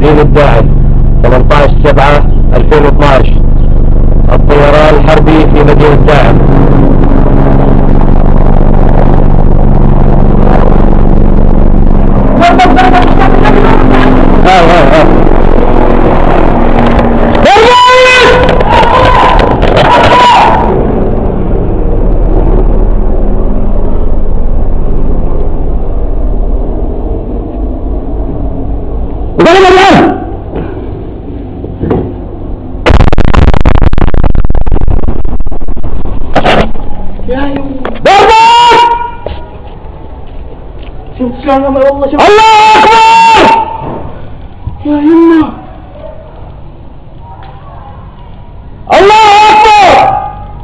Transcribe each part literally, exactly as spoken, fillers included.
مدينة داعل ثمانية عشر سبعة ألفين واثناشر. الطيران الحربي في مدينة داعل. ها ها ها شوف شلون والله شوف. الله أكبر يا يمه الله أكبر.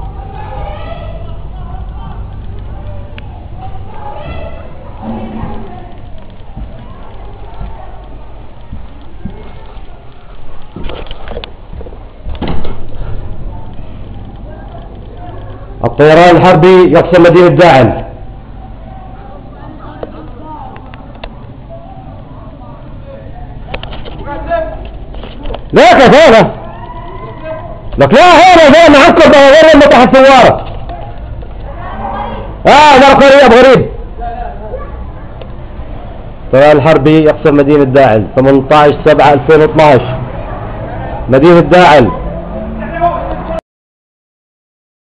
الطيران الحربي يقصد مدينة داعل. لا كيف هذا؟ لك لا هنا هنا معكم غير المطرح الثوار. اه ده قريب غريب. الطيران الحربي يقصد مدينة داعل ثمانية عشر سبعة ألفين واثناشر. مدينة داعل.